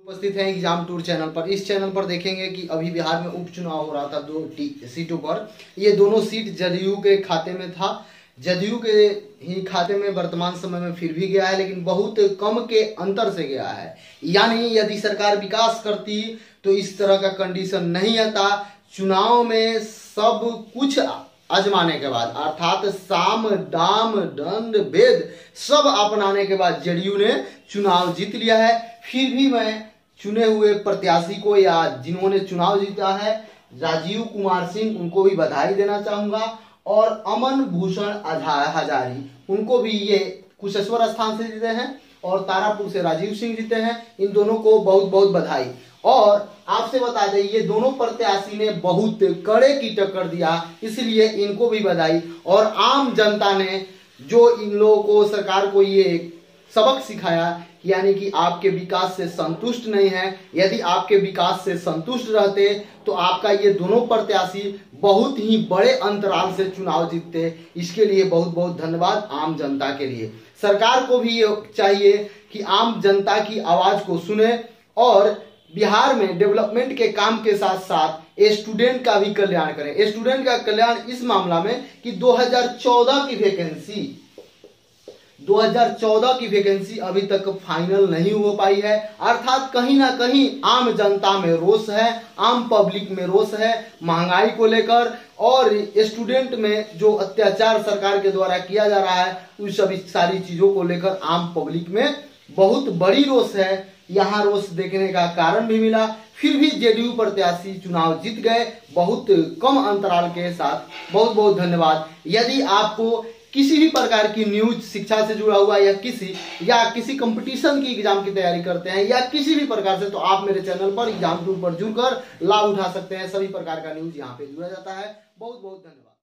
उपस्थित हैं exam tour channel पर। इस चैनल पर देखेंगे कि अभी बिहार में उपचुनाव हो रहा था 2 सीटों पर। ये दोनों सीट जदयू के खाते में था, जदयू के ही खाते में वर्तमान समय में फिर भी गया है, लेकिन बहुत कम के अंतर से गया है। यानी यदि सरकार विकास करती तो इस तरह का कंडीशन नहीं आता। चुनाव में सब कुछ आजमाने के बाद, अर्थात साम दाम दंड भेद सब अपनाने के बाद जदयू ने चुनाव जीत लिया है। फिर भी मैं चुने हुए प्रत्याशी को या जिन्होंने चुनाव जीता है राजीव कुमार सिंह, उनको भी बधाई देना चाहूंगा, और अमन भूषण हजारी, उनको भी ये कुशेश्वर स्थान से जीते हैं और तारापुर से राजीव सिंह जीते हैं। इन दोनों को बहुत बहुत बधाई। और आपसे बता दें, ये दोनों प्रत्याशी ने बहुत कड़े की टक्कर दिया, इसलिए इनको भी बधाई। और आम जनता ने जो इन लोगों को, सरकार को ये सबक सिखाया, यानी कि आपके विकास से संतुष्ट नहीं है। यदि आपके विकास से संतुष्ट रहते तो आपका ये दोनों प्रत्याशी बहुत ही बड़े अंतराल से चुनाव जीतते। इसके लिए बहुत बहुत धन्यवाद आम जनता के लिए। सरकार को भी ये चाहिए कि आम जनता की आवाज को सुने और बिहार में डेवलपमेंट के काम के साथ साथ स्टूडेंट का भी कल्याण करें। स्टूडेंट का कल्याण इस मामला में कि 2014 की वैकेंसी अभी तक फाइनल नहीं हो पाई है। अर्थात कहीं ना कहीं आम जनता में रोष है, आम पब्लिक में रोष है महंगाई को लेकर, और स्टूडेंट में जो अत्याचार सरकार के द्वारा किया जा रहा है उन सभी सारी चीजों को लेकर आम पब्लिक में बहुत बड़ी रोष है। यहाँ रोष देखने का कारण भी मिला। फिर भी जेडीयू प्रत्याशी चुनाव जीत गए बहुत कम अंतराल के साथ। बहुत बहुत धन्यवाद। यदि आपको किसी भी प्रकार की न्यूज, शिक्षा से जुड़ा हुआ या किसी कंपटीशन की एग्जाम की तैयारी करते हैं या किसी भी प्रकार से, तो आप मेरे चैनल पर एग्जाम टूर पर जुड़कर लाभ उठा सकते हैं। सभी प्रकार का न्यूज यहाँ पे जुड़ा जाता है। बहुत बहुत धन्यवाद।